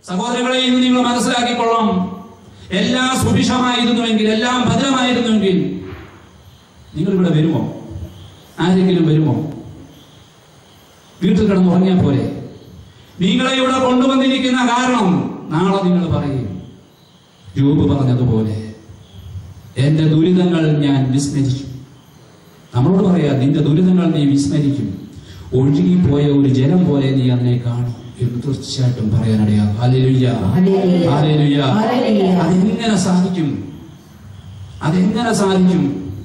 സഹോദരങ്ങളെ, ഇന്ന് നിങ്ങൾ മനസ്സിലാക്കിക്കൊള്ളാം, എല്ലാം സുഭിക്ഷമായിരുന്നുവെങ്കിൽ, എല്ലാം ഭദ്രമായിരുന്നുവെങ്കിൽ നിങ്ങൾ ഇവിടെ വരുമോ? ആരെങ്കിലും വരുമോ? വീട്ടിൽ കിടന്ന് ഉറങ്ങിയാൽ പോലെ. നിങ്ങളെ ഇവിടെ കൊണ്ടുവന്നിരിക്കുന്ന കാരണം നാളെ നിങ്ങൾ പറയും, യോബ് പറഞ്ഞതുപോലെ എന്റെ ദുരിതങ്ങൾ ഞാൻ വിസ്മരിക്കും. നമ്മളോട് പറയാ, നിന്റെ ദുരിതങ്ങൾ നീ വിസ്മരിക്കും, ഒഴുകിപ്പോയ ഒരു ജലം പോലെ നീ അതിനെ കാണും എന്ന് തീർച്ചയായിട്ടും പറയാനിടയാകും. Hallelujah, hallelujah. അതെങ്ങനെ സാധിക്കും? അതെങ്ങനെ സാധിക്കും?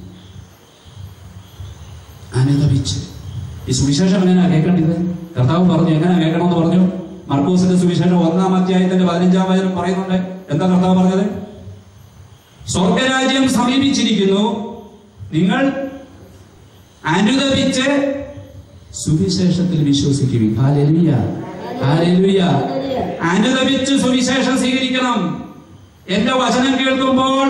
അനുദപിച്ച്. ഈ സുവിശേഷം എങ്ങനെയാ കേൾക്കേണ്ടത്? കർത്താവ് പറഞ്ഞു എങ്ങനെ കേൾക്കണമെന്ന് പറഞ്ഞു. മർക്കോസിന്റെ സുവിശേഷം 1-ാം അധ്യായത്തിന്റെ 15-ാം വചനം പറയുന്നുണ്ട്. എന്താ കർത്താവ് പറഞ്ഞത്? സ്വർഗരാജ്യം സമീപിച്ചിരിക്കുന്നു, നിങ്ങൾ അനുദപിച്ച് സുവിശേഷത്തിൽ വിശ്വസിക്കുകയും. Hallelujah, hallelujah. അനുദപിച്ച് സുവിശേഷം സ്വീകരിക്കണം. എന്റെ വചനം കേൾക്കുമ്പോൾ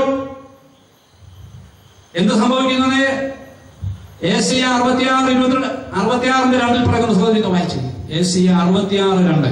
എന്ത് സംഭവിക്കുന്നത്? ഏശയ്യ 66:2 പറയുന്ന സഹോദരങ്ങൾ വായിച്ചു. ഏശയ്യ 66:2.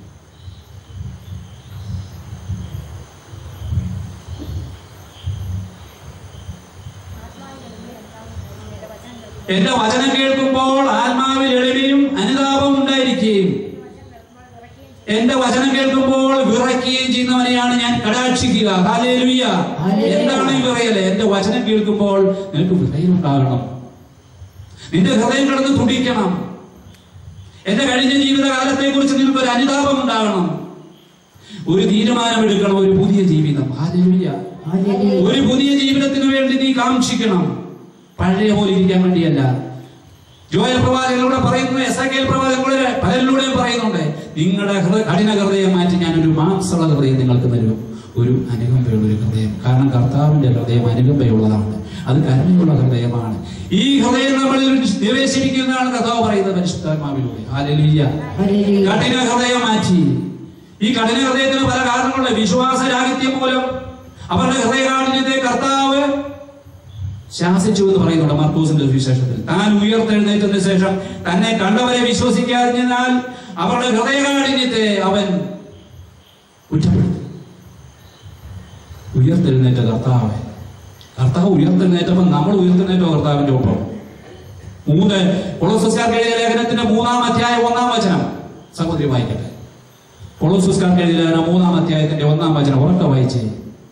എന്റെ വചനം കേൾക്കുമ്പോൾ ആത്മാവിൽ എളിമയും അനുതാപവും ഉണ്ടായിരിക്കുകയും എന്റെ വചനം കേൾക്കുമ്പോൾ വിറയ്ക്കുകയും ചെയ്യുന്നവനെയാണ് ഞാൻ കടാക്ഷിക്കുക. ഹല്ലേലൂയ. എന്താണ് ഈ വിറയല്? എന്റെ വചനം കേൾക്കുമ്പോൾ നിനക്ക് വിറയലുണ്ടാകണം, നിന്റെ ഹൃദയം കിടന്ന് തുടിക്കണം. എന്റെ കഴിഞ്ഞ ജീവിതകാലത്തെ കുറിച്ച് നിനക്കൊരു അനുതാപം ഉണ്ടാകണം, ഒരു തീരുമാനമെടുക്കണം, ഒരു പുതിയ ജീവിതം. ഹല്ലേലൂയ. ഒരു പുതിയ ജീവിതത്തിന് വേണ്ടി നീ കാക്ഷിക്കണം, പഴയ പോലെ ഇരിക്കാൻ വേണ്ടിയല്ല. ജോയൽ പ്രവാചകനിലൂടെ പറയുന്നു, എസേക്കിയേൽ പ്രവാചകനിലൂടെ പലരിലൂടെയും പറയുന്നുണ്ട്, നിങ്ങളുടെ കഠിന ഹൃദയം മാറ്റി ഞാൻ ഒരു മാംസള ഹൃദയം നിങ്ങൾക്ക് തരും, ഒരു അനുകമ്പയുള്ള ഒരു ഹൃദയം. കാരണം കർത്താവിന്റെ ഹൃദയം അനുകമ്പയുള്ളതാണ്, അത് കരുണയുള്ള ഹൃദയമാണ്. ഈ ഹൃദയം നമ്മളിൽ നിവേശിപ്പിക്കുന്നതാണ് കർത്താവ് പറയുന്നത് പരിശുദ്ധാത്മാവിലൂടെ. ഹല്ലേലൂയ. കഠിന ഹൃദയം മാറ്റി. ഈ കഠിന ഹൃദയത്തിന് പല കാരണങ്ങളുണ്ട്. വിശ്വാസരാഹിത്യം മൂലം അവരുടെ ഹൃദയകാഠിന്യത്തെ കർത്താവ് ശാസിച്ചു എന്ന് പറയുന്നുണ്ട് മർക്കോസിന്റെ സുവിശേഷത്തിൽ. താൻ ഉയർത്തെഴുന്നേറ്റതിന് ശേഷം തന്നെ കണ്ടവരെ വിശ്വസിക്കാതിരുന്നാൽ അവരുടെ ഹൃദയകാഠിന്യത്തെ അവൻ കുറ്റപ്പെടുത്തി. ഉയർത്തെഴുന്നേറ്റ കർത്താവ് ഉയർത്തെഴുന്നേറ്റപ്പോൾ നമ്മൾ ഉയർത്തെഴുന്നേറ്റോ കർത്താവിന്റെ ഒപ്പം? 3 കൊളോസ്യർക്കാർക്ക് എഴുതിയ ലേഖനത്തിന്റെ 3-ാം അധ്യായം 1-ാം വചനം സഹോദരി വായിക്കട്ടെ. കൊളോസ്യർക്കാർക്ക് എഴുതിയ ലേഖനം 3-ാം അധ്യായത്തിന്റെ 1-ാം വചനം ഉറക്കെ വായിച്ചേ.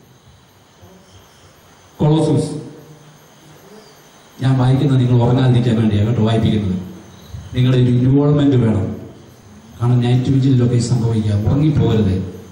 കൊളോസ്യൂസ്. ഞാൻ വായിക്കുന്നത് നിങ്ങൾ ഉറങ്ങാതിരിക്കാൻ വേണ്ടിയാണ് കേട്ടോ വായിപ്പിക്കുന്നത്. നിങ്ങളുടെ ഒരു ഇൻവോൾവ്മെന്റ് വേണം. കാരണം നൈറ്റ് വിജിലൊക്കെ സംഭവിക്കാം, ഉറങ്ങിപ്പോകരുത്.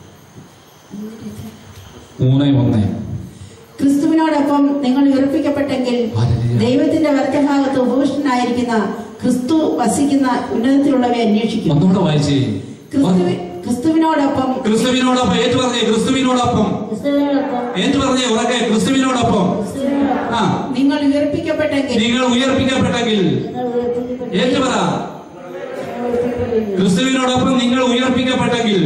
3:1. ക്രിസ്തുവിനോടൊപ്പം നിങ്ങൾ ഉയർപ്പിക്കപ്പെട്ടെങ്കിൽ ദൈവത്തിന്റെ വലത്തുഭാഗത്ത് ഉപവിഷ്ടനായിരിക്കുന്ന ക്രിസ്തു വസിക്കുന്ന ഉന്നതത്തിലുള്ളവയെ അന്വേഷിക്കും. ഒന്നുകൂടെ വായിച്ചേ. ക്രിസ്തുവിനോടൊപ്പം ഏറ്റു പറഞ്ഞേ. ക്രിസ്തുവിനോടൊപ്പം ഏറ്റു പറഞ്ഞേ ഉറക്കെ. ക്രിസ്തുവിനോടൊപ്പം നിങ്ങൾ ഉയർപ്പിക്കപ്പെട്ടെങ്കിൽ ഏറ്റു പറ. ക്രിസ്തുവിനോടൊപ്പം നിങ്ങൾ ഉയർപ്പിക്കപ്പെട്ടെങ്കിൽ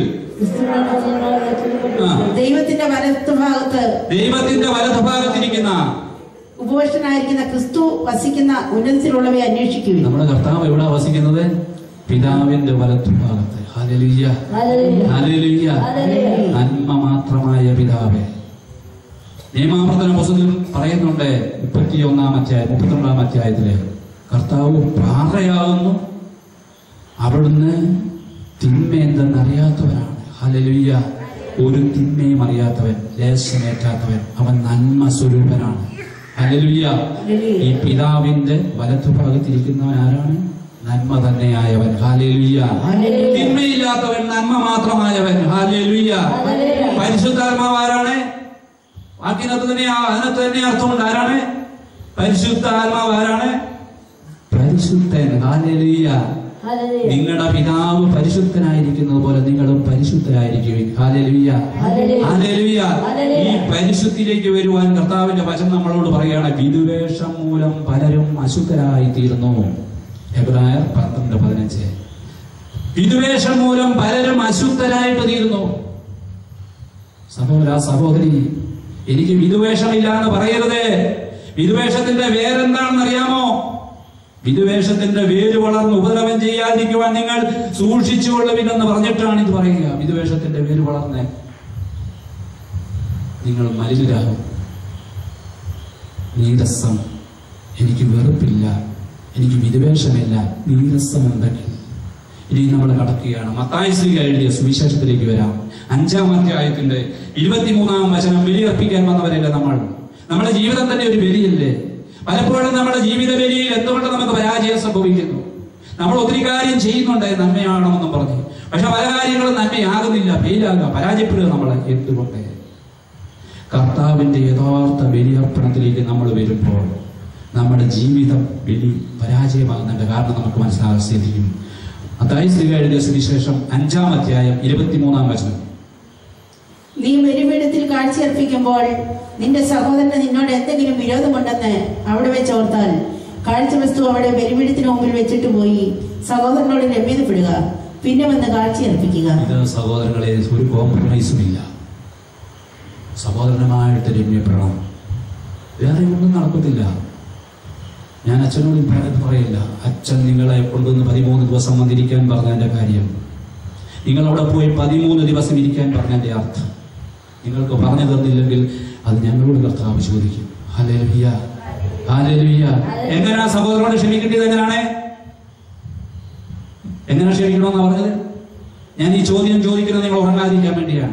ദൈവത്തിന്റെ വലതുഭാഗത്തിരിക്കുന്ന ഉപവിഷ്ടനായിരിക്കുന്ന ക്രിസ്തു വസിക്കുന്ന ഉന്നതത്തിലുള്ളവയെ അന്വേഷിക്കുക. നമ്മുടെ കർത്താവ് എവിടെ വസിക്കുന്നത്? പിതാവിന്റെ വലത്തുഭാഗത്ത്. Hallelujah, hallelujah. നന്മ മാത്രമായ പിതാവേ. നിയമാവർത്തന പുസ്തകത്തിൽ പറയുന്നുണ്ട് 31-ാം അധ്യായം 32-ാം അധ്യായത്തില് കർത്താവ് പാറയാകുന്നു, അവിടുന്ന് തിന്മ എന്തെന്നറിയാത്തവനാണ്. ഹല്ലേലൂയ. ഒരു തിന്മയും അറിയാത്തവൻ, ലേശമേറ്റാത്തവൻ, അവൻ നന്മ സ്വരൂപനാണ്. ഹല്ലേലൂയ. ഈ പിതാവിന്റെ വലത്തുഭാഗത്തിരിക്കുന്നവൻ ആരാണ്? നന്മ തന്നെയായവൻ. ഹല്ലേലൂയ. തിന്മയില്ലാത്തവൻ, നന്മ മാത്രമായവൻ. ഹല്ലേലൂയ. പരിശുദ്ധാത്മാവ് ആരാണ്? വാക്കിനകത്ത് തന്നെ അർത്ഥമുണ്ട്. ആരാണ് പരിശുദ്ധാത്മാവ്? ആരാണ്? പരിശുദ്ധൻ. ഹല്ലേലൂയ. നിങ്ങളുടെ പിതാവ് പരിശുദ്ധനായിരിക്കുന്നത് പോലെ നിങ്ങളും പരിശുദ്ധരായിരിക്കും. Hallelujah, hallelujah. ഈ പരിശുദ്ധിയിലേക്ക് വരുവാൻ കർത്താവിന്റെ വചനം നമ്മളോട് പറയുകയാണ്. വിദ്വേഷം മൂലം പലരും അശുദ്ധരായി തീർന്നു. എബ്രായർ 12:15. വിദ്വേഷം മൂലം പലരും അശുദ്ധരായിട്ട് തീർന്നു. സഹോദര സഹോദരി, എനിക്ക് വിദ്വേഷമില്ല എന്ന് പറയരുത്. വിദ്വേഷത്തിന്റെ വേരെന്താണെന്ന് അറിയാമോ? വിദ്വേഷത്തിന്റെ വേര് വളർന്ന് ഉപദ്രവം ചെയ്യാതിരിക്കുവാൻ നിങ്ങൾ സൂക്ഷിച്ചുകൊള്ളുവിനെന്ന് പറഞ്ഞിട്ടാണ് ഇത് പറയുക. വിദ്വേഷത്തിന്റെ വേര് വളർന്ന് നിങ്ങൾ മലിനരാകും. നീരസം, എനിക്ക് വെറുപ്പില്ല, എനിക്ക് വിദ്വേഷമില്ല, നീരസമുണ്ടെങ്കിൽ. ഇനി നമ്മൾ കടക്കുകയാണ് മത്തായി ശ്ലീഹ എഴുതിയ സുവിശേഷത്തിലേക്ക് വരാം. 5-ാം അധ്യായത്തിന്റെ 23-ാം വചനം. ബലിയർപ്പിക്കാൻ വന്നവരല്ലേ നമ്മൾ? നമ്മുടെ ജീവിതം തന്നെ ഒരു ബലിയല്ലേ? പലപ്പോഴും നമ്മുടെ ജീവിത ബലിയിൽ എന്തുകൊണ്ട് നമുക്ക് പരാജയം സംഭവിക്കുന്നു? നമ്മൾ ഒത്തിരി കാര്യം ചെയ്യുന്നുണ്ട് നന്മയാണെന്നും പറഞ്ഞു, പക്ഷെ പല കാര്യങ്ങളും നന്മയാകുന്നില്ല, ഫെയിലാകുക, പരാജയപ്പെടുക. നമ്മൾ എന്തുകൊണ്ട്? കർത്താവിന്റെ യഥാർത്ഥ ബലിയർപ്പണത്തിലേക്ക് നമ്മൾ വരുമ്പോൾ നമ്മുടെ ജീവിതം ബലി പരാജയമാകുന്നുണ്ട്. കാരണം നമുക്ക് മനസ്സിലാകാൻ സാധിക്കും. മത്തായി ശ്ലീഹ എഴുതിയ സുവിശേഷം 5-ാം അധ്യായം 23-ാം വചനം. നീ ബലിപീഠത്തിൽ കാഴ്ചയർപ്പിക്കുമ്പോൾ നിന്റെ സഹോദരന് നിന്നോട് എന്തെങ്കിലും വിരോധമുണ്ടെന്ന് അവിടെ വെച്ച് ഓർത്താൽ കാഴ്ച വസ്തു അവിടെ ബലിപീഠത്തിന് മുമ്പിൽ വെച്ചിട്ട് പോയി സഹോദരനോട് രമ്യതപ്പെടുക, പിന്നെ വന്ന് കാഴ്ചയർപ്പിക്കുക. ഇത് സഹോദരങ്ങളെ ഒരു കോംപ്രമൈസും ഇല്ല. സഹോദരനുമായിട്ട് രമ്യപ്പെടണം. വേറെ ഒന്നും നടക്കത്തില്ല. ഞാൻ അച്ഛനോട് പറയില്ല, അച്ഛൻ നിങ്ങളെ കൊണ്ടുവന്ന് 13 ദിവസം വന്നിരിക്കാൻ പറഞ്ഞതിന്റെ കാര്യം, നിങ്ങളവിടെ പോയി 13 ദിവസം ഇരിക്കാൻ പറഞ്ഞതിന്റെ അർത്ഥം നിങ്ങൾക്ക് പറഞ്ഞു തന്നില്ലെങ്കിൽ അത് ഞങ്ങളോട് കർത്താവ് ചോദിക്കും. Hallelujah, hallelujah. എങ്ങനെയാ സഹോദരനോട് ക്ഷമിക്കേണ്ടത്? എങ്ങനെ ക്ഷമിക്കണമെന്നാ പറഞ്ഞത്? ഞാൻ ഈ ചോദ്യം ചോദിക്കുന്നത് നിങ്ങൾ ഉറങ്ങാതിരിക്കാൻ വേണ്ടിയാണ്.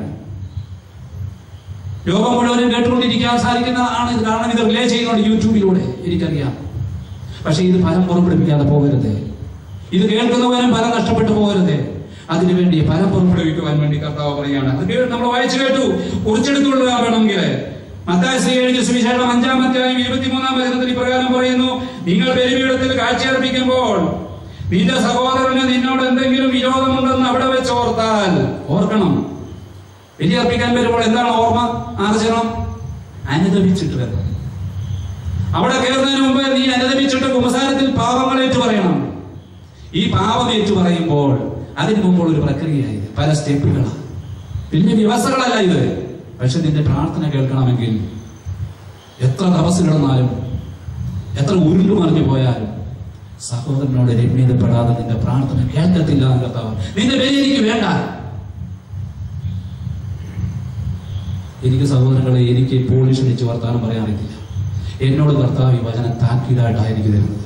ലോകം മുഴുവനും കേട്ടുകൊണ്ടിരിക്കാൻ സാധിക്കുന്നതാണ് ഇത്. കാരണം ഇത് റിലേ ചെയ്യുന്നുണ്ട് യൂട്യൂബിലൂടെ, എനിക്കറിയാം. പക്ഷെ ഇത് ഫലം പുറപ്പെടുവിക്കാതെ പോകരുത്. ഇത് കേൾക്കുന്നവരും ഫലം നഷ്ടപ്പെട്ടു പോകരുത്. അതിനുവേണ്ടി ഫലം പുറപ്പെടുവിക്കുവാൻ വേണ്ടി കർത്താവ് പറയുകയാണ്. അത് നമ്മൾ വായിച്ചു കേട്ടു, കുറിച്ചെടുത്തുകൊള്ളുക വേണമെങ്കിൽ. മത്തായി ശ്ലീഹ എഴുതിയ സുവിശേഷം 5-ാം അധ്യായം 23-ാം വചനത്തിൽ ഇപ്രകാരം പറയുന്നു, നിങ്ങൾ ബലിപീഠത്തിൽ കാഴ്ചയർപ്പിക്കുമ്പോൾ നിന്റെ സഹോദരന് നിന്നോട് എന്തെങ്കിലും വിരോധമുണ്ടെന്ന് അവിടെ വെച്ച് ഓർത്താൽ. ഓർക്കണം, ബലിയർപ്പിക്കാൻ വരുമ്പോൾ എന്താണ് ഓർമ്മ ആർജനം? അനുദപിച്ചിട്ട് വരണം. അവിടെ കയറുന്നതിന് മുമ്പ് നീ അനുദപിച്ചിട്ട് കുമ്പസാരത്തിൽ പാപങ്ങൾ ഏറ്റു പറയണം. ഈ പാപം ഏറ്റു പറയുമ്പോൾ അതിന് മുമ്പുള്ള ഒരു പ്രക്രിയയായത്, പല സ്റ്റെപ്പുകളാണ്, വലിയ വ്യവസ്ഥകളല്ല ഇത്. പക്ഷെ നിന്റെ പ്രാർത്ഥന കേൾക്കണമെങ്കിൽ എത്ര തപസ് കിടന്നാലും എത്ര ഉരുണ്ടു മറിഞ്ഞു പോയാലും സഹോദരനോട് രമ്യതപ്പെടാതെ നിന്റെ പ്രാർത്ഥന കേൾക്കത്തില്ല. കർത്താവ് നിന്റെ ബലി എനിക്ക് വേണ്ട. എനിക്ക് സഹോദരങ്ങളെ, എനിക്ക് പോളിഷ് അടിച്ച് വർത്താനം പറയാൻ അറിയത്തില്ല. എന്നോട് കർത്താവ് ഈ വചനം താക്കീതായിട്ടായിരിക്കും തരുന്നത്.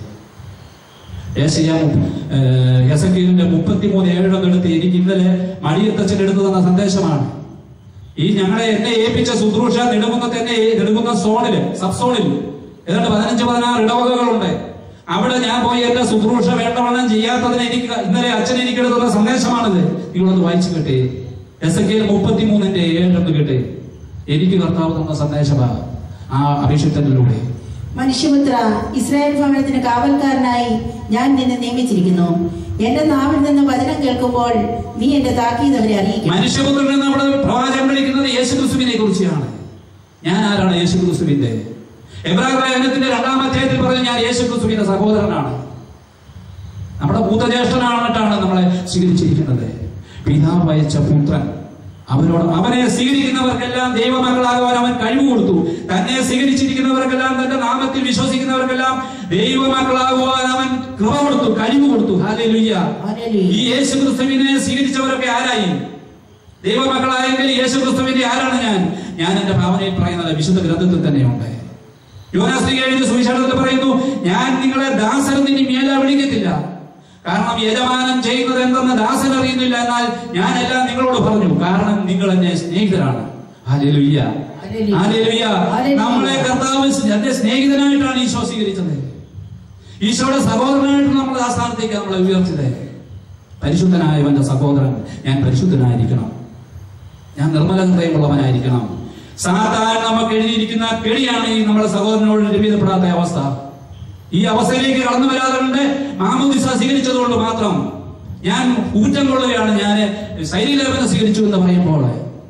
യെസക്കേലിന്റെ 33:7 എടുത്ത് എനിക്ക് ഇന്നലെ മടിയത്തച്ഛൻ എടുത്തു തന്ന സന്ദേശമാണ്. ഈ എന്നെ ഏൽപ്പിച്ച ശുശ്രൂഷ നെടുങ്കുന്ന സോണില്, സബ് സോണിൽ ഏതാണ്ട് 15-16 ഇടവകകളുണ്ട്. അവിടെ ഞാൻ പോയി എന്റെ ശുശ്രൂഷ വേണ്ടവണ്ണം ചെയ്യാത്തതിന് ഇന്നലെ അച്ഛൻ എനിക്ക് എടുത്തുന്ന സന്ദേശമാണിത്. നിങ്ങളൊന്ന് വായിച്ചു കേട്ടേ. യെസക്കേൽ 33:7 കേട്ടേ. എനിക്ക് കർത്താവ് തന്ന സന്ദേശമാണ് ആ അഭിഷിക്തനിലൂടെ. മനുഷ്യപുത്ര, ഇസ്രായേൽ ഭവനത്തിന് കാവൽക്കാരനായി ഞാൻ നിന്നെ നിയമിച്ചിരിക്കുന്നു. എന്റെ നാവിൽ നിന്ന് വചനം കേൾക്കുമ്പോൾ നീ എന്റെ താക്കീത് അവരെ അറിയിക്കും. മനുഷ്യപുത്രൻ നമ്മുടെ പ്രവാചകൻ വിളിക്കുന്നത് യേശുക്രിസ്തുവിനെ കുറിച്ചാണ്. ഞാൻ ആരാണ്? യേശുക്രിസ്തുവിന്റെ. എബ്രായ ലേഖനത്തിന്റെ 2-ാം അധ്യായത്തിൽ പറഞ്ഞു, ഞാൻ യേശുക്രിസ്തുവിന്റെ സഹോദരനാണ്, നമ്മുടെ ഭൂതജ്യേഷ്ഠനായിട്ടാണ് നമ്മളെ സ്വീകരിച്ചിരിക്കുന്നത്. പിതാവ് അയച്ച പുത്രൻ. അവനെ സ്വീകരിക്കുന്നവർക്കെല്ലാം ദൈവമക്കളാകുവാൻ അവൻ കഴിവ് കൊടുത്തു. തന്നെ സ്വീകരിച്ചിരിക്കുന്നവർക്കെല്ലാം, തന്റെ നാമത്തിൽ വിശ്വസിക്കുന്നവർക്കെല്ലാം ദൈവമക്കളാകുവാൻ അവൻ കൃപ കൊടുത്തു, കഴിവ് കൊടുത്തു. ഹല്ലേലൂയ. ഈ യേശുക്രിസ്തുവിനെ സ്വീകരിച്ചവരൊക്കെ ആരായി? ദൈവമക്കളായെങ്കിൽ യേശുക്രിസ്തുവിന്റെ ആരാണ് ഞാൻ എന്റെ ഭാവനയിൽ പറയുന്നത് വിശുദ്ധ ഗ്രന്ഥത്തിൽ തന്നെയുണ്ട്. യോഹന്നാൻ ശ്ലീഹ എഴുതിയ സുവിശേഷത്തിൽ പറയുന്നു, ഞാൻ നിങ്ങളെ ദാസരെന്ന് ഇനി മേലെ വിളിക്കത്തില്ല, കാരണം യജമാനൻ ചെയ്യുന്നത് എന്തെന്ന് ദാസൻ അറിയുന്നില്ല, എന്നാൽ ഞാനെല്ലാം നിങ്ങളോട് പറഞ്ഞു, കാരണം നിങ്ങൾ എന്നെ സ്നേഹിതരാണ്. Hallelujah, hallelujah. നമ്മളെ കർത്താവ് എന്റെ സ്നേഹിതനായിട്ടാണ് ഈശോ സ്വീകരിച്ചത്. ഈശോയുടെ സഹോദരനായിട്ട് നമ്മൾ ആ സ്ഥാനത്തേക്ക് നമ്മളെ ഉയർത്തിയത്. പരിശുദ്ധനായവന്റെ സഹോദരൻ. ഞാൻ പരിശുദ്ധനായിരിക്കണം, ഞാൻ നിർമ്മല ഹൃദയമുള്ളവനായിരിക്കണം. സാത്താൻ നമുക്ക് എഴുതിയിരിക്കുന്ന കെണിയാണ് ഈ നമ്മുടെ സഹോദരനോട് രമ്യതപ്പെടാത്ത അവസ്ഥ. ഈ അവസ്ഥയിലേക്ക് കടന്നു വരാതെ കൊണ്ട് മാമോദിസ സ്വീകരിച്ചതുകൊണ്ട് മാത്രം ഞാൻ ഊറ്റം കൊള്ളുകയാണ്, ഞാൻ ശൈലീലേപനം സ്വീകരിച്ചു എന്ന് പറയുമ്പോൾ,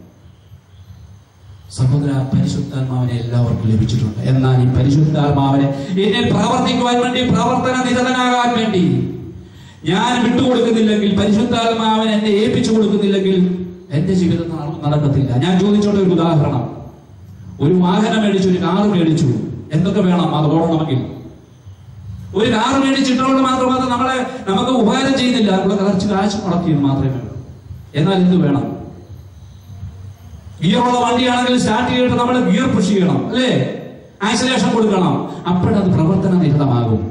സഹോദര, പരിശുദ്ധാത്മാവിനെ എല്ലാവർക്കും ലഭിച്ചിട്ടുണ്ട്. എന്നാൽ ഈ പരിശുദ്ധാത്മാവിനെ എന്നിൽ പ്രവർത്തിക്കുവാൻ വേണ്ടി, പ്രവർത്തന നിരതനാകാൻ വേണ്ടി ഞാൻ വിട്ടുകൊടുക്കുന്നില്ലെങ്കിൽ, പരിശുദ്ധാത്മാവിനെ എന്നെ ഏൽപ്പിച്ചു കൊടുക്കുന്നില്ലെങ്കിൽ എന്റെ ജീവിതത്തിൽ നടക്കത്തില്ല. ഞാൻ ചോദിച്ചോട്ടെ ഒരു ഉദാഹരണം. ഒരു വാഹനം മേടിച്ചു, ഒരു കാറ് മേടിച്ചു, എന്തൊക്കെ വേണം അത് ഓടണമെങ്കിൽ? ഒരു കാർ മേടിച്ചിട്ടുകൊണ്ട് മാത്രമല്ല നമുക്ക് ഉപകാരം ചെയ്യുന്നില്ല. നമ്മളെ കുറച്ച് കാശ് മുടക്കിയെന്ന് മാത്രമേ വേണ്ടൂ. എന്നാൽ എന്ത് വേണം? ഗിയറുള്ള വണ്ടിയാണെങ്കിൽ സ്റ്റാർട്ട് ചെയ്തിട്ട് നമ്മൾ ഗിയർ പുഷ് ചെയ്യണം, അല്ലേ? ആക്സിലേഷൻ കൊടുക്കണം. അപ്പോഴത് പ്രവർത്തന നിരതമാകും.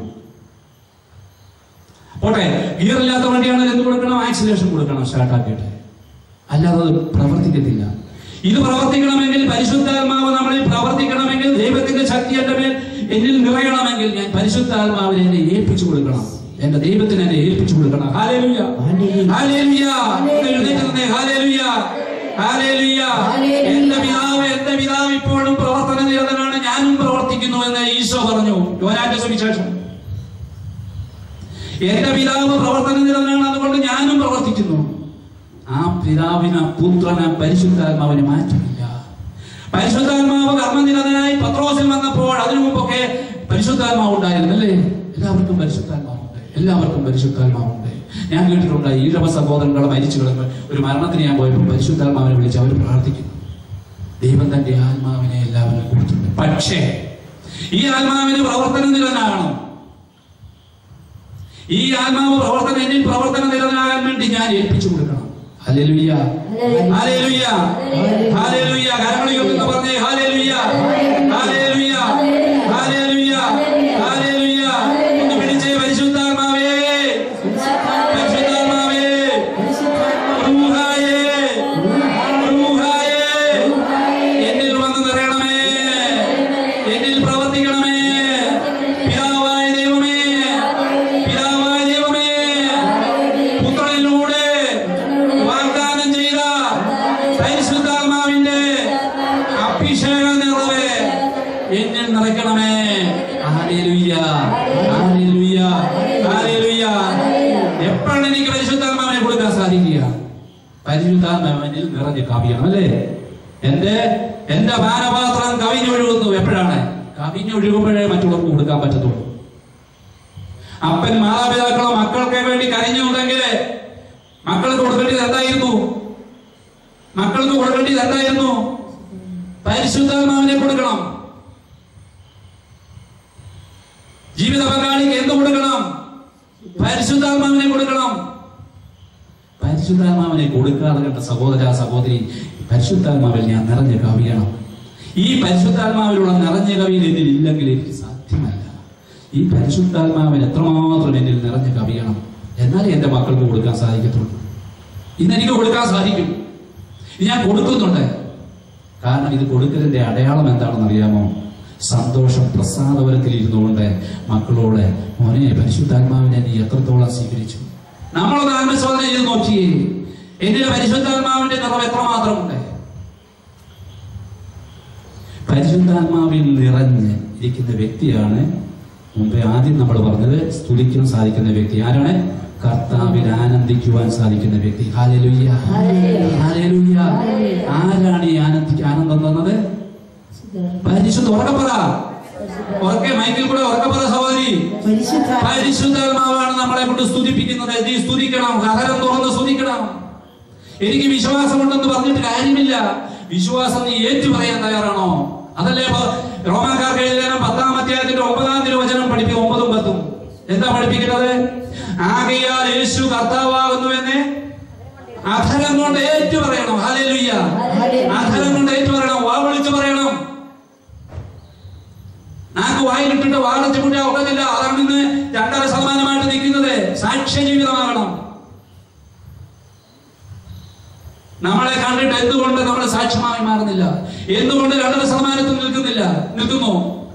പോട്ടെ, ഗിയർ ഇല്ലാത്ത വണ്ടിയാണെങ്കിൽ എന്ത് കൊടുക്കണം? ആക്സിലേഷൻ കൊടുക്കണം സ്റ്റാർട്ടാക്കിയിട്ട്. അല്ലാതെ അത് പ്രവർത്തിക്കത്തില്ല. ഇത് പ്രവർത്തിക്കണമെങ്കിൽ പരിശുദ്ധാത്മാവ് നമ്മളിൽ പ്രവർത്തിക്കണമെങ്കിൽ, ദൈവത്തിന്റെ ശക്തി എന്നിൽ നിറയണമെങ്കിൽ ഞാൻ പരിശുദ്ധാത്മാവിനെ എന്നെ ഏൽപ്പിച്ചു കൊടുക്കണം. എന്റെ ദൈവത്തിന് എന്നെ ഏൽപ്പിച്ചു കൊടുക്കണം. ഹല്ലേലൂയ, ഹല്ലേലൂയ, എഴുന്നേറ്റ് നിന്നേ. Hallelujah, hallelujah. എന്റെ പിതാവ് ഇപ്പോഴും പ്രവർത്തന നിരതനാണ്, ഞാനും പ്രവർത്തിക്കുന്നു എന്ന് ഈശോ പറഞ്ഞു യോഹന്നാന്റെ സുവിശേഷം. എന്റെ പിതാവ് പ്രവർത്തന നിരതനാണ്, അതുകൊണ്ട് ഞാനും പ്രവർത്തിക്കുന്നു. ആ പിതാവിന്, പുത്രന്, പരിശുദ്ധാത്മാവിനെ മാറ്റമില്ല. പരിശുദ്ധാത്മാവ് കർമ്മനിരതനായി പത്രോസിൽ വന്നപ്പോൾ അതിനു മുമ്പൊക്കെ പരിശുദ്ധാത്മാവ് ഉണ്ടായിരുന്നു, അല്ലേ? എല്ലാവർക്കും പരിശുദ്ധാത്മാവുണ്ട്, എല്ലാവർക്കും പരിശുദ്ധാത്മാവുണ്ട്. ഞാൻ കേട്ടിട്ടുണ്ട്, ഈഴവ സഹോദരങ്ങളെ മരിച്ചു കിടന്ന് ഒരു മരണത്തിന് ഞാൻ പോയപ്പോൾ പരിശുദ്ധാത്മാവിനെ വിളിച്ച് അവർ പ്രാർത്ഥിക്കുന്നു. ദൈവം തന്റെ ആത്മാവിനെ എല്ലാവരും കൊടുത്തിട്ടുണ്ട്. പക്ഷേ ഈ ആത്മാവിന് പ്രവർത്തന നിരതനാണ്. ഈ ആത്മാവ് എന്നിൽ പ്രവർത്തന നിരതനാകാൻ വേണ്ടി ഞാൻ ഏൽപ്പിച്ചു കൊടുക്കണം. Hallelujah, hallelujah, hallelujah. കരങ്ങൾ ഉയർത്തി പറഞ്ഞേ ഹല്ലേലൂയ, ഹല്ലേലൂയ, ഹല്ലേലൂയ, ഹല്ലേലൂയ. ഒന്ന് വിളിച്ചേ, പരിശുദ്ധാത്മാവേ, പരിശുദ്ധാത്മാവേ, റൂഹായേ, റൂഹായേ, എന്നിൽ വന്ന് നിറയണമേ, എന്നിൽ പ്രവർത്തിക്കണമേ. പിതാവായ ദൈവമേ, പിതാവായ ദൈവമേ, പുത്രനിലൂടെ വാഗ്ദാനം ചെയ്ത പരിശുദ്ധാത്മാവിന്റെ അഭിഷേക നിറവേ എന്നിൽ നിറയ്ക്കണമേ. Hallelujah, hallelujah, hallelujah. എപ്പോഴാണ് എനിക്ക് പരിശുദ്ധാത്മാവിനെ കൊടുക്കാൻ സാധിക്കുക? പരിശുദ്ധാത്മാവിനിൽ നിറഞ്ഞ് കവിയണം, അല്ലേ? എന്റെ പാനപാത്രം കവിഞ്ഞൊഴുകുന്നു. എപ്പോഴാണ്? കവിഞ്ഞൊഴുകുമ്പോഴേ മറ്റുള്ളവർക്ക് കൊടുക്കാൻ പറ്റത്തുള്ളൂ. അപ്പൻ മാതാപിതാക്കളോ മക്കൾക്ക് വേണ്ടി കരഞ്ഞുണ്ടെങ്കിൽ മക്കൾക്ക് കൊടുക്കേണ്ടത് എന്തായിരുന്നു? മക്കൾക്ക് കൊടുക്കേണ്ടത് എന്തായിരുന്നു? പരിശുദ്ധാത്മാവിനെ കൊടുക്കണം. ജീവിത പങ്കാളിക്ക് എന്ത് കൊടുക്കണം? പരിശുദ്ധാത്മാവിനെ കൊടുക്കണം. പരിശുദ്ധാത്മാവിനെ കൊടുക്കാതെ കണ്ട സഹോദര സഹോദരി, പരിശുദ്ധാത്മാവിൽ ഞാൻ നിറഞ്ഞ കവിയണം. ഈ പരിശുദ്ധാത്മാവിലുള്ള നിറഞ്ഞ കവിയിൽ എന്നിൽ ഇല്ലെങ്കിൽ എനിക്ക് സാധ്യമല്ല. ഈ പരിശുദ്ധാത്മാവിന് എത്രമാത്രം എന്നിൽ നിറഞ്ഞ കവിയണം, എന്നാലേ എന്റെ മക്കൾക്ക് കൊടുക്കാൻ സാധിക്കത്തുള്ളൂ. ഇന്ന് എനിക്ക് കൊടുക്കാൻ സാധിക്കും. ഇത് ഞാൻ കൊടുക്കുന്നുണ്ട്. കാരണം ഇത് കൊടുക്കലിന്റെ അടയാളം എന്താണെന്ന് അറിയാമോ? സന്തോഷം പ്രസാദപരത്തിൽ ഇരുന്നുകൊണ്ട് മക്കളോട്, മോനെ, പരിശുദ്ധാത്മാവിനെ നീ എത്രത്തോളം സ്വീകരിച്ചു? നമ്മളൊന്ന് ആത്മശോധന ചെയ്ത് നോക്കിയേ. എന്നിൽ പരിശുദ്ധാത്മാവിന്റെ നിറവ് എത്രമാത്രമുണ്ട്? പരിശുദ്ധാത്മാവിൽ നിറഞ്ഞ് ഇരിക്കുന്ന വ്യക്തിയാണ് മുമ്പേ ആദ്യം നമ്മൾ പറഞ്ഞത് സ്തുതിക്കാൻ സാധിക്കുന്ന വ്യക്തി. ആരാണ്? കർത്താവിൽ ആനന്ദിക്കുവാൻ സാധിക്കുന്ന വ്യക്തി. Hallelujah, hallelujah. ആരാണ് ഈ ആനന്ദം തന്നത്? ഉറക്കപ്പറ, ഉറക്കെ മൈക്കിൽ കൂടെ ഉറക്കപ്പറ സഹോദരി. പരിശുദ്ധാത്മാവാണ് നമ്മളെ കൊണ്ട് സ്തുതിപ്പിക്കുന്നത്. നീ സ്തുതിക്കണം, ഹരം തുറന്ന് സ്തുതിക്കണം. എനിക്ക് വിശ്വാസമുണ്ടെന്ന് പറഞ്ഞിട്ട് കാര്യമില്ല. വിശ്വാസം നീ ഏറ്റു പറയാൻ തയ്യാറാണോ? അതല്ലേ റോമാക്കാർക്ക് എഴുതിയ 10-ാം അധ്യായത്തിന്റെ 9-ാം തിരുവചനം പഠിപ്പിക്കും. 9-ഉം 10-ഉം എന്താ പഠിപ്പിക്കുന്നത്? ആകയാൽ യേശു കർത്താവാകുന്നുവെന്ന് അധരം കൊണ്ട് ഏറ്റു പറയണം. ഹല്ലേലൂയ, അധരം കൊണ്ട് ഏറ്റു പറയണം. വാ വിളിച്ചു പറയണം. നാക്ക് വായിലിട്ടിട്ട് വാടച്ചു കൂട്ടാൻ ഒക്കത്തില്ല. അതാണ് ഇന്ന് 2.5% നിൽക്കുന്നത്. സാക്ഷ്യ ജീവിതമാകണം. നമ്മളെ കണ്ടിട്ട് എന്തുകൊണ്ട് നമ്മൾ സാക്ഷ്യമായി മാറുന്നില്ല? എന്തുകൊണ്ട് 2% നിൽക്കുന്നു?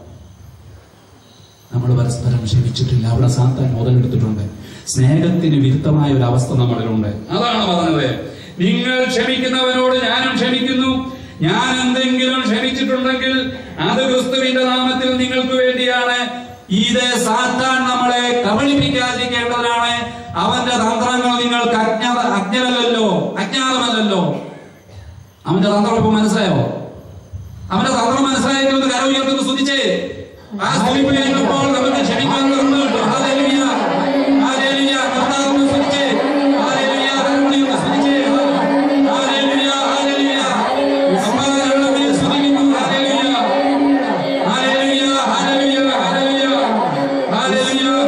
നമ്മൾ പരസ്പരം ക്ഷമിച്ചിട്ടില്ല. അവിടെ സാത്താൻ മുതലെടുത്തിട്ടുണ്ട്. സ്നേഹത്തിന് വിരുദ്ധമായ ഒരു അവസ്ഥ നമ്മളിലുണ്ട്. അതാണ് പറഞ്ഞത്, നിങ്ങൾ ക്ഷമിക്കുന്നവരോട് ഞാനും ക്ഷമിക്കുന്നു. ഞാൻ എന്തെങ്കിലും ക്ഷമിച്ചിട്ടുണ്ടെങ്കിൽ അത് ക്രിസ്തുവിന്റെ നാമത്തിൽ നിങ്ങൾക്ക് വേണ്ടിയാണ്. ഇത് സാത്താൻ നമ്മളെ കബളിപ്പിക്കാതിരിക്കേണ്ടതാണ്. അവന്റെ തന്ത്രങ്ങൾ നിങ്ങൾക്ക് അജ്ഞാതമല്ലല്ലോ. അവന്റെ തന്ത്രം ഇപ്പൊ മനസ്സിലായോ? അവന്റെ തന്ത്രം മനസ്സിലായെങ്കിൽ ഒന്ന് കര ഉയർത്തുന്നു സ്തുതിച്ചേ. ആ സ്തുതിപ്പ് കഴിഞ്ഞപ്പോൾ നമുക്ക് ക്ഷമിക്കാനുള്ള കിട്ടും. Hallelujah, hallelujah. കർത്താവിനെ സ്തുതിച്ചേ. ഹല്ലേലൂയ, കരമുയർത്തി സ്തുതിച്ചേ. Hallelujah, hallelujah. സമ്മാനങ്ങളെ സ്തുതിക്കുന്നു. Hallelujah, hallelujah, hallelujah, hallelujah, hallelujah,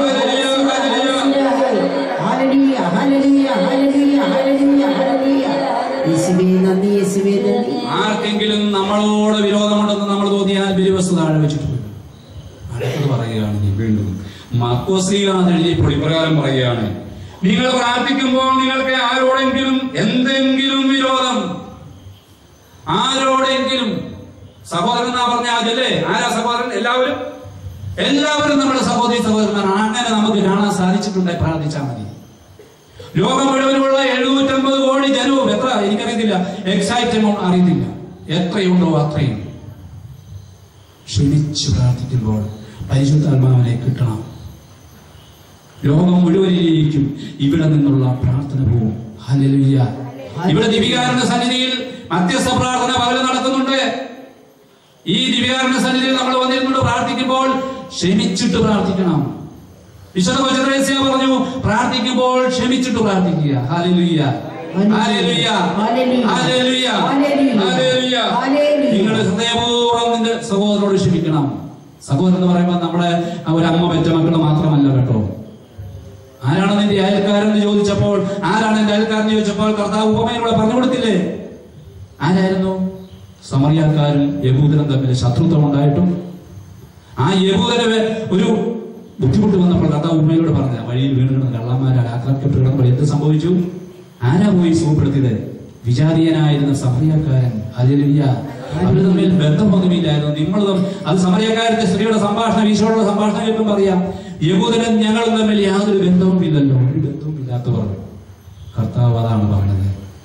ആർക്കെങ്കിലും നമ്മളോട് വിരോധമുണ്ടെന്ന് നമ്മൾ തോന്നിയാൽ ബലിവസ്തു താഴെ വെച്ചിട്ട് അടുത്തത് പറയുകയാണ് വീണ്ടും മാർക്കോസ്ലീഹാണ് എഴുതിയപ്പോൾ ഇപ്രകാരം പറയുകയാണ്, നിങ്ങൾ പ്രാർത്ഥിക്കുമ്പോൾ നിങ്ങൾക്ക് ആരോടെങ്കിലും എന്തെങ്കിലും വിരോധം, ആരോടെങ്കിലും, സഹോദരൻ എന്നാ പറഞ്ഞ ആദ്യല്ലേ? ആരാ സഹോദരൻ? എല്ലാവരും നമ്മുടെ സഹോദരി സഹോദരന്മാരാണ്. അങ്ങനെ നമുക്ക് കാണാൻ സാധിച്ചിട്ടുണ്ടെങ്കിൽ പ്രാർത്ഥിച്ചാൽ മതി. ലോകം മുഴുവനുള്ള 750 കോടി ജനവും, എത്ര എനിക്കറിയത്തില്ല, എക്സാക്റ്റ് എമൗണ്ട് അറിയത്തില്ല, എത്രയുണ്ടോ അത്രയും ക്ഷമിച്ചു പ്രാർത്ഥിക്കുമ്പോൾ പരിശുദ്ധാത്മാവിനെ കിട്ടണം. ലോകം മുഴുവനിലേക്കും ഇവിടെ നിന്നുള്ള പ്രാർത്ഥന പോവും. ഹല്ലേലൂയ. ഇവിടെ ദിവികാരന്റെ സന്നിധിയിൽ മധ്യസ്ഥ പ്രാർത്ഥന പകരം നടക്കുന്നുണ്ട്. ഈ ദിവികാരന്റെ സന്നിധിയിൽ നമ്മൾ വന്നിരുന്നുകൊണ്ട് പ്രാർത്ഥിക്കുമ്പോൾ ക്ഷമിച്ചിട്ട് പ്രാർത്ഥിക്കണം. വിശുദ്ധ കൊച്ചത്രേസ്യ പറഞ്ഞു, പ്രാർത്ഥിക്കുമ്പോൾ ക്ഷമിച്ചിട്ട് പ്രാർത്ഥിക്കുക. Hallelujah, hallelujah, hallelujah, hallelujah. നിങ്ങളുടെ ഹൃദയപൂർവ്വം നിന്റെ സഹോദരനോട് ക്ഷമിക്കണം. സഹോദരൻ എന്ന് പറയുമ്പോൾ നമ്മുടെ ഒരമ്മ പെറ്റ മക്കള് മാത്രമല്ല കേട്ടോ. ആരാണ് നിന്റെ അയൽക്കാരൻ എന്ന് ചോദിച്ചപ്പോൾ, ആരാണ് എന്റെ അയൽക്കാരൻ ചോദിച്ചപ്പോൾ കർത്താവ് ഉപമയിലൂടെ പറഞ്ഞു കൊടുത്തില്ലേ? ആരായിരുന്നു? സമറിയാക്കാരും യഹൂദനും തമ്മിൽ ശത്രുത്വം ഉണ്ടായിട്ടും ആ യഹൂദന് ഒരു ബുദ്ധിമുട്ട് വന്നപ്പോൾ കർത്താവ് ഉപമയിലൂടെ പറഞ്ഞ വഴിയിൽ വീണ് കിടന്ന കള്ളന്മാരാൽ ആക്രമിക്കപ്പെട്ട് കിടന്നപ്പോൾ എന്ത് സംഭവിച്ചു? ആരാ പോയി സുഖപ്പെടുത്തിയത്? വിചാരിയനായിരുന്ന സമറിയാക്കാരൻ. ഹല്ലേലൂയ. അവര് തമ്മിൽ ബന്ധമൊന്നുമില്ലായിരുന്നു. നിങ്ങൾ അത് സമറിയാക്കാരന്റെ സ്ത്രീയുടെ സംഭാഷണം, ഈശോയുടെ സംഭാഷണം കേൾക്കുമ്പോൾ അറിയാം, യഹൂദനും ഞങ്ങളും തമ്മിൽ യാതൊരു ബന്ധവുമില്ലല്ലോ. ഒരു ബന്ധവുമില്ലാത്തവർ. കർത്താവ് അതാണ് പറഞ്ഞത്,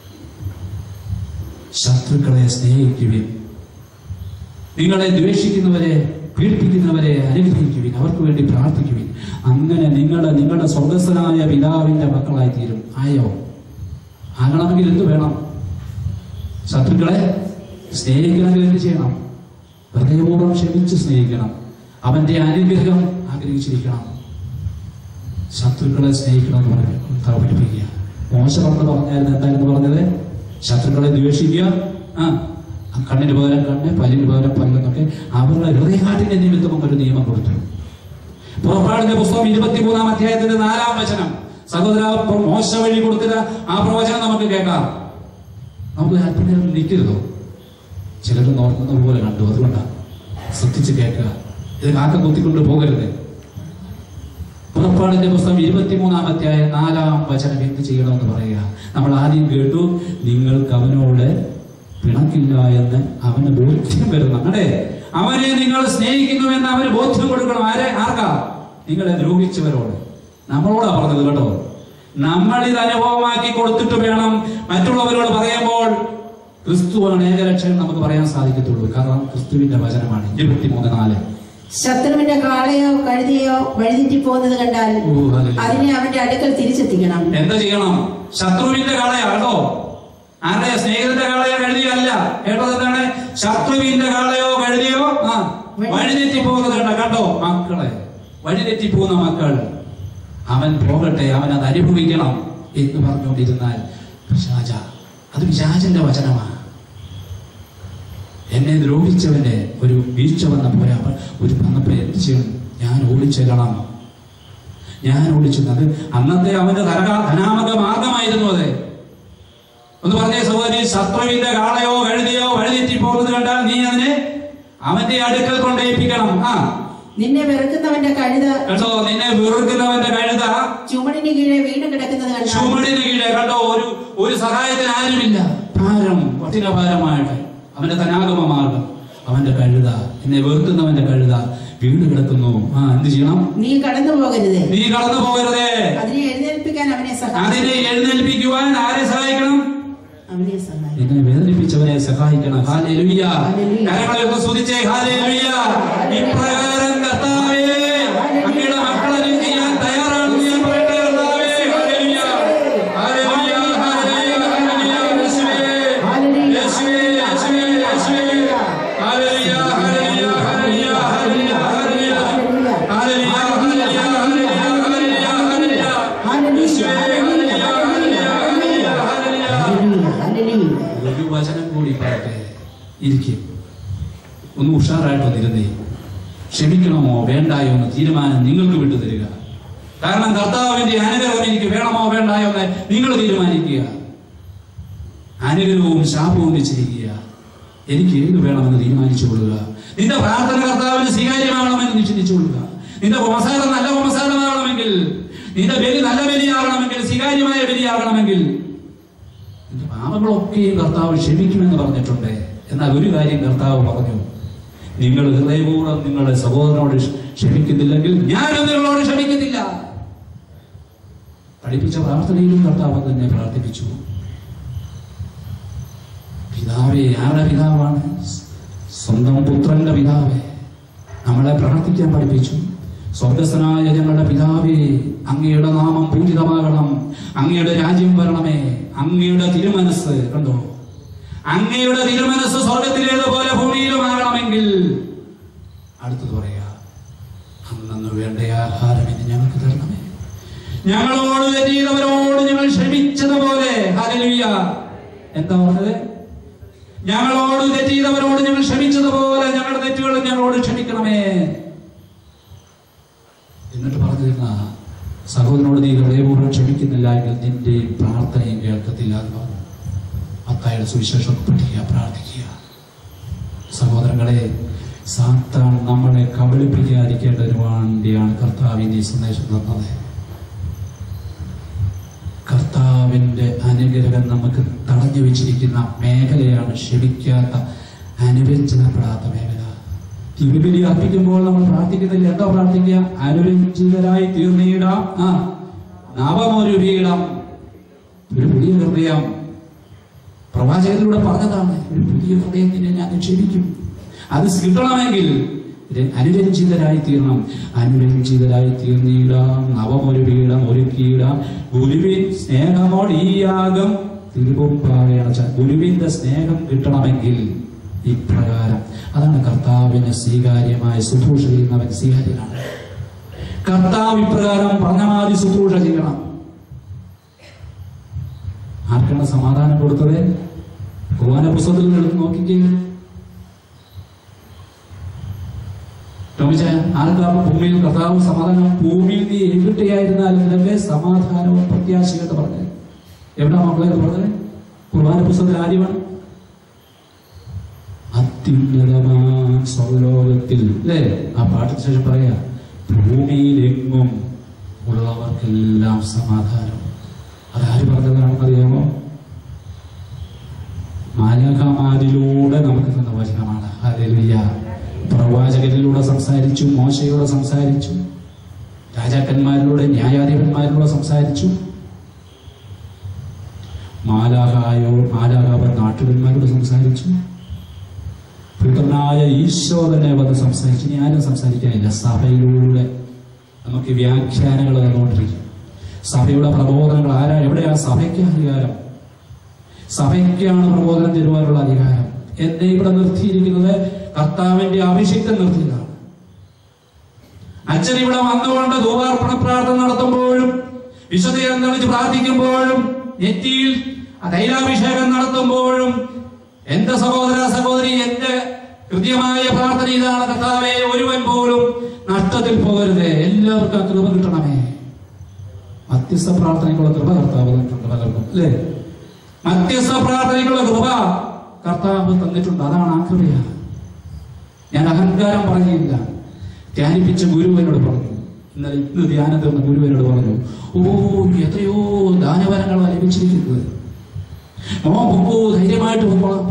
ശത്രുക്കളെ സ്നേഹിക്കുവിൻ, നിങ്ങളെ ദ്വേഷിക്കുന്നവരെ പീഡിപ്പിക്കുന്നവരെ അനുഗ്രഹിക്കുവിൻ, അവർക്ക് വേണ്ടി പ്രാർത്ഥിക്കുവിൻ. അങ്ങനെ നിങ്ങളുടെ സ്വർഗസ്ഥനായ പിതാവിന്റെ മക്കളായി തീരും. ആയോ? ആകണമെങ്കിൽ എന്ത് വേണം? ശത്രുക്കളെ സ്നേഹിക്കണമെങ്കിൽ എന്ത് ചെയ്യണം? ഹൃദയപൂർവ്വം ക്ഷമിച്ച് സ്നേഹിക്കണം. അവന്റെ അനുഗ്രഹം ആഗ്രഹിച്ചിരിക്കണം. ശത്രുക്കളെ സ്നേഹിക്കണം എന്ന് പഠിപ്പിക്കുക. മോശം പറഞ്ഞായിരുന്നു എന്തായിരുന്നു പറഞ്ഞത്? ശത്രുക്കളെ ദ്വേഷിക്കുക, കണ്ണിന് പകരം കണ്ണ്, പല്ലിന് പകരം പല്ലെന്നൊക്കെ അവരുടെ ഹൃദയകാഠിന്യ നിമിത്തം ഒരു നിയമം കൊടുത്തു. പുറപ്പാടിന്റെ പുസ്തകം 23-ാം അധ്യായത്തിന്റെ 4-ാം വചനം. സഹോദര, മോശ വഴി കൊടുത്തില്ല ആ പ്രവചനം നമുക്ക് കേൾക്കാം. നമുക്ക് അല്പനേരം നിൽക്കരുതോ? ചിലർ നോക്കുന്നത് പോലെ കണ്ടു, അതുകൊണ്ടാണ് ശ്രദ്ധിച്ച് കേൾക്കുക. ഇത് കാക്ക കുത്തിക്കൊണ്ട് പോകരുത്. പുറപ്പാടിന്റെ പുസ്തകം 23-ാം അധ്യായം 4-ാം വചനം എന്ത് ചെയ്യണമെന്ന് പറയുക. നമ്മൾ ആദ്യം കേട്ടു, നിങ്ങൾക്ക് അവനോട് പിണക്കില്ല എന്ന് അവന് ബോധ്യം വരണം. അല്ലേ? അവനെ നിങ്ങൾ സ്നേഹിക്കുന്നുവെന്ന് അവന് ബോധ്യം കൊടുക്കണം. ആർക്കാ? നിങ്ങളെ ദ്രോഹിച്ചവരോട്. നമ്മളോടാ പറഞ്ഞത് കേട്ടോ. നമ്മൾ ഇത് അനുഭവമാക്കി കൊടുത്തിട്ട് വേണം മറ്റുള്ളവരോട് പറയുമ്പോൾ ക്രിസ്തുവാണ് ഏകരക്ഷകൻ നമുക്ക് പറയാൻ സാധിക്കത്തുള്ളൂ. കാരണം ക്രിസ്തുവിന്റെ വചനമാണ്. 23:4. ശത്രുവിന്റെ കാളയോ കഴുതയോ വഴിതെറ്റി പോകുന്നത് കണ്ടാൽ അതിനെ അവന്റെ അടുക്കൽ തിരിച്ചെത്തിക്കണം. എന്താ ചെയ്യണം? ശത്രുവിന്റെ കാളയാ കേട്ടോ. ആരുടെ? സ്നേഹിതന്റെ കാളയോ കഴുതിയോ അല്ല. കേട്ടത് എന്താണ്? ശത്രുവിന്റെ കാളയോ കഴുതിയോ വഴിതെറ്റി പോകുന്നത് കണ്ടോ? മക്കളെ, വഴിതെറ്റി പോകുന്ന മക്കൾ, അവൻ പോകട്ടെ, അവൻ അത് അനുഭവിക്കണം എന്ന് പറഞ്ഞുകൊണ്ടിരുന്നാൽ അത് പിശാചന്റെ വചനമാണ്. എന്നെ ദ്രോഹിച്ചവന്റെ ഒരു വീഴ്ച വന്ന പോലെ ഒരു വന്നപ്പോൾ എന്ത് ചെയ്യണം? ഞാൻ ഓടിച്ചെല്ലണം. ഞാൻ ഓടിച്ചത് അന്നത്തെ അവന്റെ ധനാമക മാർഗമായിരുന്നു. അത് ഒന്ന് പറഞ്ഞേ സഹോദരി, ശത്രുവിന്റെ കാളയോ കഴുതിയോ വഴിതെറ്റി പോകുന്നത് കണ്ടാൽ നീ അതിനെ അവന്റെ അടുക്കൽ കൊണ്ടേൽപ്പിക്കണം. നിന്നെ വെറുക്കുന്നവന്റെ കഴുത കണ്ടോ? നിന്നെ വെറുക്കുന്നവന്റെ കഴുത ചുമടിന് കീഴെ വീണ് കിടക്കുന്നത് കണ്ടോ? ചുമടിന് കീഴെ കണ്ടോ? ഒരു സഹായത്തിന് ആരുമില്ല. ഭാരം, കഠിനഭാരമായിട്ട് അവന്റെ ധനാഗമ മാർഗം, അവന്റെ കഴുത, എന്നെ വെറുക്കുന്നവന്റെ കഴുത വീണ് കിടക്കുന്നു. എന്ത് ചെയ്യണം? നീ കടന്നു പോകരുതേ. നീ കടന്നു പോകരുതേ. അതിനെ എഴുന്നേൽപ്പിക്കാൻ അവനെ സഹായിക്കണം. അതിനെ എഴുന്നേൽപ്പിക്കുവാൻ ആരെ സഹായിക്കണം? അവനെ സഹായിക്കണം. എന്നെ വേദനിപ്പിച്ചവനെ സഹായിക്കണം. ഹല്ലേലൂയ. കരങ്ങളെ സ്തുതിച്ചേ. ഹല്ലേലൂയ. ഇപ്രകാരം കർത്താവേ, അങ്ങയുടെ മക്കളെ ചെയ്യാൻ തയ്യാറാണ് ഞാൻ പറയട്ടെ. കർത്താവേ, ഹല്ലേലൂയ, ഹല്ലേലൂയ, ഹല്ലേലൂയ, യേശുവേ, യേശുവേ, യേശുവേ, യേശുവേ, hallelujah, hallelujah, hallelujah, hallelujah, hallelujah, hallelujah, ഒരു വചനം കൂടി പറയട്ടെ. ഇരിക്കും, ഒന്ന് ഉഷാറായിട്ടൊന്നിരുന്നേ. ക്ഷമിക്കണമോ വേണ്ടായോ എന്ന് തീരുമാനം നിങ്ങൾക്ക് വിട്ടു തരിക. കാരണം കർത്താവിന്റെ അനുഗ്രഹം എനിക്ക് വേണമോ വേണ്ടായോ എന്ന് നിങ്ങൾ തീരുമാനിക്കുക. അനുഗ്രഹവും ശാപവും ചെയ്യുക. എനിക്ക് ഏത് വേണമെന്ന് തീരുമാനിച്ചു കൊള്ളുക. നിന്റെ പ്രാർത്ഥന കർത്താവിന് സ്വീകാര്യമാകണമെന്ന് ചിന്തിച്ചു കൊള്ളുക. നിന്റെ ഉപസാരം നല്ല ഉപസാരമാകണമെങ്കിൽ, നിന്റെ ബലി നല്ല ബലിയാകണമെങ്കിൽ, സ്വീകാര്യമായ ബലിയാകണമെങ്കിൽ നിന്റെ പാപങ്ങളൊക്കെയും കർത്താവ് ക്ഷമിക്കുമെന്ന് പറഞ്ഞിട്ടുണ്ട്. എന്നാൽ ഒരു കാര്യം കർത്താവ് പറഞ്ഞു, നിങ്ങൾ ഹൃദയപൂർവ്വം നിങ്ങളുടെ സഹോദരനോട് ക്ഷമിക്കുന്നില്ലെങ്കിൽ ഞാനും നിങ്ങളോട് ക്ഷമിക്കുന്നില്ല. പഠിപ്പിച്ച പ്രാർത്ഥനയിലും കർത്താവ് തന്നെ പ്രാർത്ഥിപ്പിച്ചു. പിതാവേ, ആരുടെ പിതാവാണ്? സ്വന്തം പുത്രന്റെ പിതാവേ നമ്മളെ പ്രാർത്ഥിക്കാൻ പഠിപ്പിച്ചു. സ്വർഗസ്ഥനായ ഞങ്ങളുടെ പിതാവേ, അങ്ങയുടെ നാമം പൂജിതമാകണം, അങ്ങയുടെ രാജ്യം വരണമേ, അങ്ങയുടെ തിരുമനസ്, കണ്ടോ, അങ്ങയുടെ തിരുമനസ് സ്വർഗത്തിലേതുപോലെ ഭൂമിയിലുമാകണമെങ്കിൽ, അടുത്തത് പറയാ, അന്നു വേണ്ട ആഹാരം ഇനി ഞങ്ങൾക്ക് തരണമേ, ഞങ്ങളോട് തെറ്റിയവരോട് ഞങ്ങൾ ക്ഷമിച്ചതുപോലെ. ഹല്ലേലൂയ. എന്താ പറഞ്ഞത്? ഞങ്ങളോട് തെറ്റിയവരോട് ഞങ്ങൾ ക്ഷമിച്ചതുപോലെ ഞങ്ങളുടെ തെറ്റുകൾ ഞങ്ങളോട് ക്ഷമിക്കണമേ. എന്നിട്ട് പറഞ്ഞിരുന്ന സഹോദരനോട് നീ ഹൃദയപൂർവ്വം ക്ഷമിക്കുന്നില്ല എങ്കിൽ നിന്റെ പ്രാർത്ഥനയും കേൾക്കത്തില്ല എന്ന് പറഞ്ഞു. മത്തായിയുടെ സുവിശേഷം പഠിക്കുക, പ്രാർത്ഥിക്കുക. സഹോദരങ്ങളെ, സാത്താൻ നമ്മളെ കബളിപ്പിക്കാതിരിക്കേണ്ടതിന് വേണ്ടിയാണ് കർത്താവിന്റെ ഈ സന്ദേശം തന്നത്. കർത്താവിന്റെ അനുഗ്രഹം നമുക്ക് തടഞ്ഞു വെച്ചിരിക്കുന്ന മേഖലയാണ് ക്ഷമിക്കാത്ത, അനുരഞ്ജിതപ്പെടാത്ത മേഖല. തിരുബലി അർപ്പിക്കുമ്പോൾ നമ്മൾ പ്രാർത്ഥിക്കുന്നില്ല. എന്താ പ്രാർത്ഥിക്കുക? അനുരഞ്ജിതരായി തീർന്നിടാം, നവമൊരു വീടം, ഒരു പുതിയ ഹൃദയം. പ്രവാചകത്തിലൂടെ പറഞ്ഞതാണ്, ഒരു പുതിയ ഹൃദയം നിന്നെ ഞാൻ നിക്ഷേപിക്കും. അത് കിട്ടണമെങ്കിൽ അനുരഞ്ജിതരായി തീർണം. അനുരഞ്ജിതരായി തീർന്നിടാം, നവമൊരു വീടം ഒരുക്കിയിടാം, ഗുരുവിൻ സ്നേഹമോട് ഈ യാഗം തിരുവുമ്പാകയാണ്. ഗുരുവിന്റെ സ്നേഹം കിട്ടണമെങ്കിൽ ഇപ്രകാരം, അതാണ് കർത്താവിന് സ്വീകാര്യമായ ശുശ്രൂഷ ചെയ്യുന്നവൻ സ്വീകാര്യനാണ്. കർത്താവ് ഇപ്രകാരം പറഞ്ഞമാതി ശുശ്രൂഷ ചെയ്യണം. ആർക്കാണ് സമാധാനം കൊടുത്തത്? ഖുർആൻ പുസ്തകത്തിൽ നോക്കിക്കേ. ആർക്കാണ് ഭൂമിയിൽ കർത്താവ് സമാധാനം? ഭൂമിയിൽ നീ എവിടെയായിരുന്നാലും നിനക്ക് സമാധാനവും പ്രത്യാശയെന്ന് പറഞ്ഞത് എവിടാ മക്കളെ പറഞ്ഞത്? ഖുർആൻ പുസ്തകത്തിൽ ആര്യമാണ്. അത്യുന്നതമായ സ്വർലോകത്തിൽ, അല്ലേ? ആ പാട്ടിന് ശേഷം പറയാ, ഭൂമിയിലെങ്ങും ഉള്ളവർക്കെല്ലാം സമാധാനം. അതാര് പറഞ്ഞതാണെന്ന് അറിയാമോ? മാലാഖമാരിലൂടെ നമുക്ക് തന്ന വചനമാണ്. ഹല്ലേലൂയ. പ്രവാചകരിലൂടെ സംസാരിച്ചു, മോശയോടെ സംസാരിച്ചു, രാജാക്കന്മാരിലൂടെ, ന്യായാധിപന്മാരിലൂടെ സംസാരിച്ചു, മാലാഖാവർ നാട്ടുകന്മാരോട് സംസാരിച്ചു, പുത്രനായ ഈശോ തന്നെ വന്ന് സംസാരിച്ചു. ഇനി ആരും സംസാരിക്കാനില്ല. സഭയിലൂടെ നമുക്ക് വ്യാഖ്യാനങ്ങൾ തന്നുകൊണ്ടിരിക്കും. സഭയുടെ പ്രബോധനങ്ങൾ ആരാ? എവിടെയാ സഭയ്ക്ക് അധികാരം? സഭയ്ക്കാണ് പ്രബോധനം തരുവാനുള്ള അധികാരം. എന്നെ ഇവിടെ നിർത്തിയിരിക്കുന്നത് കർത്താവിന്റെ അഭിഷിക്തം നിർത്തിയതാണ്. അച്ഛൻ ഇവിടെ വന്നുകൊണ്ട് ധൂപാർപ്പണ പ്രാർത്ഥന നടത്തുമ്പോഴും, വിശുദ്ധീകരണം തെളിച്ച് പ്രാർത്ഥിക്കുമ്പോഴും, നെറ്റിയിൽ തൈലാഭിഷേകം നടത്തുമ്പോഴും, എന്റെ സഹോദര സഹോദരി, എന്റെ കൃത്യമായ പ്രാർത്ഥന ഇതാണ്: കർത്താവേ, ഒരുവൻ പോലും നഷ്ടത്തിൽ പോകരുത്, എല്ലാവർക്കും കൃപ കിട്ടണമേ. മധ്യസ്ഥ പ്രാർത്ഥനയ്ക്കുള്ള കൃപ കർത്താവ് തന്നിട്ടുണ്ട് പലർക്കും, അല്ലേ? മധ്യസ്ഥ പ്രാർത്ഥനയ്ക്കുള്ള കൃപ കർത്താവ് തന്നിട്ടുണ്ട്. അതാണ് ആ കൃപയാണ്. ഞാൻ അഹങ്കാരം പറയുകയില്ല. ധ്യാനിപ്പിച്ച ഗുരുവിനോട് പറഞ്ഞു, ഇന്ന് ധ്യാനം തീർന്ന ഗുരുവിനോട് പറഞ്ഞു, എത്രയോ ദാനവരങ്ങളാണ് ലഭിച്ചിരിക്കുന്നത്, ധൈര്യമായിട്ട് പോകണം.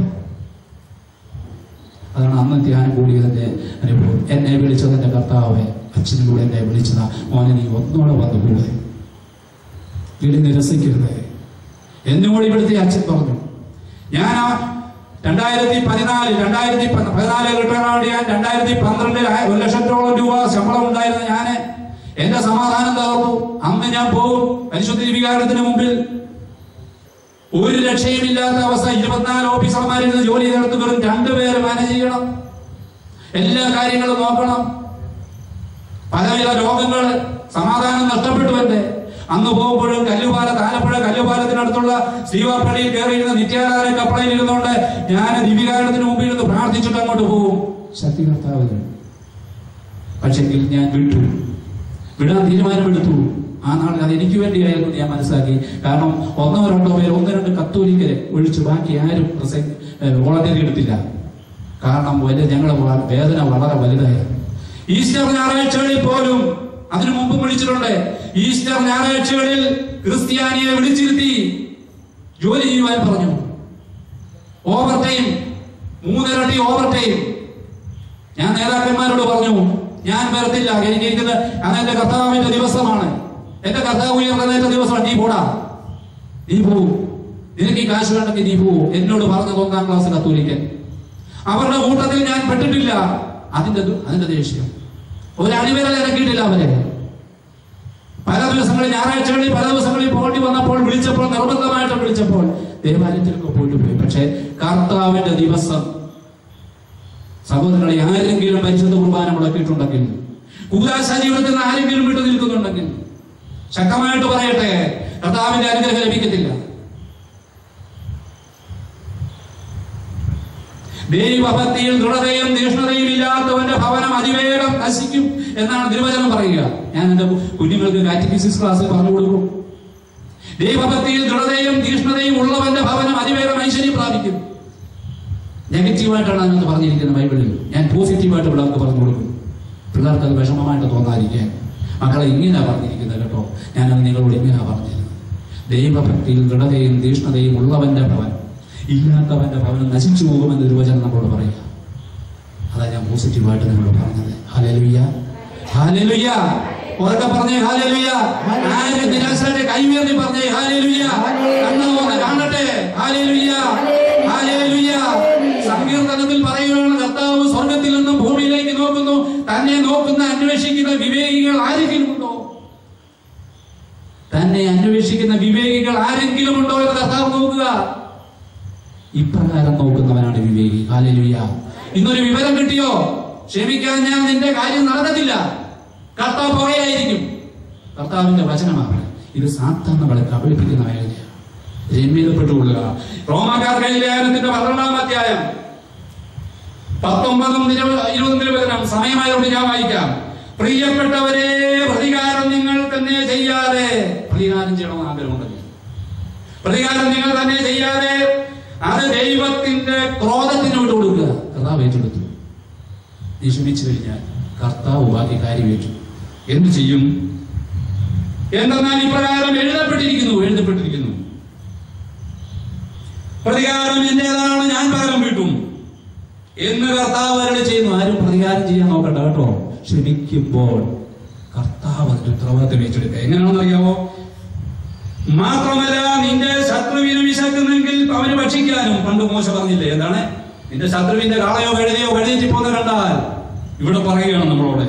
അതാണ് അന്ന് ധ്യാനം കൂടിയതിന്റെ അനുഭവം. എന്നെ വിളിച്ചതിന്റെ കർത്താവെ, അച്ഛനിലൂടെ എന്നെ വിളിച്ചതാ, മോനെ നീ ഒന്നോടെ വന്നുകൂടെ, വിളി നിരസിക്കരുത്. എന്നോട് ഇവിടുത്തെ അച്ഛൻ പറഞ്ഞു. ഞാൻ 2014 റിട്ടേൺ ഞാൻ 2012 1 ലക്ഷത്തോളം രൂപ ശമ്പളം ഉണ്ടായിരുന്ന ഞാന് എന്റെ സമാധാനം തകർന്നു. അന്ന് ഞാൻ പോകും പരിശുദ്ധ വികാരത്തിന് മുമ്പിൽ, ഒരു രക്ഷയുമില്ലാത്ത അവസ്ഥ. 24 ഓഫീസർമാരിൽ നിന്ന് ജോലി ചെയ്തെടുത്ത് വെറും 2 പേര് മാനേജ് ചെയ്യണം, എല്ലാ കാര്യങ്ങളും നോക്കണം, പലവിധ രോഗങ്ങൾ, സമാധാനം നഷ്ടപ്പെട്ടു. എന്റെ അന്ന് പോകുമ്പോഴും ആലപ്പുഴ കല്ലുപാലത്തിനടുത്തുള്ള ശ്രീവാപ്പള്ളിയിൽ കയറിയിരുന്ന നിത്യാരാധന കപ്പളയിൽ ഇരുന്നുകൊണ്ട് ഞാൻ ദിവികാരണത്തിന് മുമ്പിൽ ഇരുന്ന് പ്രാർത്ഥിച്ചിട്ട് അങ്ങോട്ട് പോകും. ശക്തി കർത്താവ്. പക്ഷെങ്കിൽ ഞാൻ വിടാൻ തീരുമാനമെടുത്തു. ആ നാളിൽ അത് എനിക്ക് വേണ്ടിയായിരുന്നു ഞാൻ മനസ്സിലാക്കി. കാരണം 1-2 പേര് 1-2 കത്തോലിക്കരെ ഒഴിച്ച് ബാക്കി ആരും വോളണ്ടിയർ എടുത്തില്ല. കാരണം ഞങ്ങളുടെ വേദന വളരെ വലുതായിരുന്നു. ഈസ്റ്റർ ഞായറാഴ്ചകളിൽ പോലും, അതിനു മുമ്പ് വിളിച്ചിട്ടുണ്ട്, ഈസ്റ്റർ ഞായറാഴ്ചകളിൽ ക്രിസ്ത്യാനിയെ വിളിച്ചിരുത്തി ജോലി ചെയ്യുവാൻ പറഞ്ഞു. ഓവർ ടൈം, 3 ഇരട്ടി ഓവർ ടൈം. ഞാൻ നേതാക്കന്മാരോട് പറഞ്ഞു, ഞാൻ വരത്തില്ല, എനിക്കിരിക്കുന്നത് അതെന്റെ കർത്താവിന്റെ ദിവസമാണ്, എന്റെ കർത്താവ് ഉയർന്നേറ്റ ദിവസമാണ്, നീ പോടാ, നീ പോവും, നിനക്ക് ഈ കാശ് വേണ്ടെങ്കിൽ നീ പോവൂ എന്നോട് പറഞ്ഞത് 1-ാം ക്ലാസ് കത്തോലിക്കൻ. അവരുടെ കൂട്ടത്തിൽ ഞാൻ പെട്ടിട്ടില്ല. അതിന്റെ ദേഷ്യം ഒരണിവരൽ ഇറക്കിയിട്ടില്ല അവരെ. പല ദിവസങ്ങളിൽ, ഞായറാഴ്ചകളിൽ പല ദിവസങ്ങളിൽ പോകേണ്ടി വന്നപ്പോൾ, വിളിച്ചപ്പോൾ, നിർബന്ധമായിട്ട് വിളിച്ചപ്പോൾ ദേവാലയത്തിലൊക്കെ പോയിട്ട് പോയി. പക്ഷെ കർത്താവിന്റെ ദിവസം, സഹോദരങ്ങളെ, ആരെങ്കിലും പരിശുദ്ധ കുർബാന മുടക്കിയിട്ടുണ്ടെങ്കിൽ, കൂദാശ ജീവിതത്തിൽ നിന്ന് ആരെങ്കിലും വിട്ടു നിൽക്കുന്നുണ്ടെങ്കിൽ ശക്തമായിട്ട് പറയട്ടെ, കർത്താവിന്റെ അനുഗ്രഹം ലഭിക്കത്തില്ല. ദൈവഭക്തിയിൽ ദൃഢതയും തീഷ്ണതയും ഇല്ലാത്തവന്റെ ഭവനം അതിവേഗം നശിക്കും എന്നാണ് തിരുവചനം പറയുക. ഞാൻ എന്റെ കുഞ്ഞുങ്ങൾക്ക് കാറ്റഗിസിസ് ക്ലാസ്സിൽ പറഞ്ഞു കൊടുക്കും. ദൈവഭക്തിയിൽ ദൃഢതയും തീഷ്ണതയും ഉള്ളവന്റെ ഭവനം അതിവേഗം ഐശ്വര്യം പ്രാപിക്കും. നെഗറ്റീവായിട്ടാണ് അതിനകത്ത് പറഞ്ഞിരിക്കുന്നത് ബൈബിളിൽ. ഞാൻ പോസിറ്റീവായിട്ട് പിള്ളേർക്ക് പറഞ്ഞു കൊടുക്കും. പിള്ളേർക്ക് അത് വിഷമമായിട്ട് തോന്നാതിരിക്കാൻ. മക്കളെ, ഇങ്ങനെയാ പറഞ്ഞിരിക്കുന്നത് കേട്ടോ, ഞാനത് നിങ്ങളോട് ഇങ്ങനെയാ പറഞ്ഞിരുന്നത്. ദൈവഭക്തിയിൽ ദൃഢതയും തീഷ്ണതയും ഉള്ളവന്റെ ഭവനം, ഇല്ലാത്തവന്റെ ഭവനം നശിച്ചു പോകുമെന്ന് തിരുവചനം നമ്മളോട് പറയുക. അതാ ഞാൻ പോസിറ്റീവായിട്ട് നിങ്ങളോട് പറഞ്ഞത്. Hallelujah, hallelujah. ഉറക്കെ പറഞ്ഞേ ഹല്ലേലൂയ. ആരും നിരാശയുടെ കൈവേറി പറഞ്ഞേ ഹല്ലേലൂയ. കണ്ണുകൊണ്ട് കാണട്ടെ. Hallelujah, hallelujah. സങ്കീർത്തനത്തിൽ പറയുകയാണ്, കർത്താവ് സ്വർഗത്തിൽ നിന്നും ഭൂമിയിലേക്ക് നോക്കുന്നു, തന്നെ നോക്കുന്ന അന്വേഷിക്കുന്ന വിവേകികൾ ആരെങ്കിലും ഉണ്ടോ? തന്നെ അന്വേഷിക്കുന്ന വിവേകികൾ ആരെങ്കിലും ഉണ്ടോ എന്ന് കർത്താവ് നോക്കുക. ഇപ്രകാരം നോക്കുന്നവനാണ് വിവേകി. ഹല്ലേലൂയ. ഇന്നൊരു വിവരം കിട്ടിയോ? ക്ഷമിക്കാൻ ഞാൻ നിന്റെ കാര്യം നടന്നിട്ടില്ല, കർത്താവ് പുറകെയായിരിക്കും. കർത്താവിന്റെ വചനമാണ് ഇത്. സാത്താൻ നമ്മളെ കബളിപ്പിക്കുന്ന വേദനയാണ്. രമ്യതപ്പെട്ടുകൊള്ളുക. റോമാക്കാർക്ക് എഴുതിയ ലേഖനത്തിന്റെ 12-ാം അധ്യായം 19-20 തിരുവചനം സമയമായതുകൊണ്ട് ഞാൻ വായിക്കാം. പ്രിയപ്പെട്ടവരെ, പ്രതികാരം നിങ്ങൾ തന്നെ ചെയ്യാതെ, പ്രതികാരം ചെയ്യണമെന്ന് ആഗ്രഹമുണ്ടെങ്കിൽ പ്രതികാരം നിങ്ങൾ തന്നെ ചെയ്യാതെ അത് ദൈവത്തിന്റെ ക്രോധത്തിന് വിട്ടു കൊടുക്കുക. കർത്താവ് ഏറ്റെടുത്തു. നീ ക്ഷമിച്ചു കഴിഞ്ഞാൽ കർത്താവ് ബാക്കി കാര്യം ഏറ്റു. എന്ത് ചെയ്യും? എന്തെന്നാൽ ഇപ്രകാരം എഴുതപ്പെട്ടിരിക്കുന്നു, പ്രതികാരം എന്റേതാണ്, ഞാൻ പകരം വീട്ടും എന്ന് കർത്താവ് അവരോട് ചെയ്യുന്നു. ആരും പ്രതികാരം ചെയ്യാൻ നോക്കണ്ട കേട്ടോ. ക്ഷമിക്കുമ്പോൾ കർത്താവ് അതിന്റെ ഉത്തരവാദിത്തം ഏറ്റെടുക്കുക. എങ്ങനെയാണെന്ന് അറിയാമോ? മാത്രമല്ല, നിന്റെ ശത്രുവിന് വിശക്കുന്നെങ്കിൽ അവന് ഭക്ഷിക്കാനും. പണ്ട് മോശ പറഞ്ഞില്ലേ, എന്താണ്? നിന്റെ ശത്രുവിന്റെ കാളയോ കഴുതയോ കഴുതിച്ചു പോന്ന കണ്ടാൽ, ഇവിടെ പറയുകയാണ് നമ്മളോട്,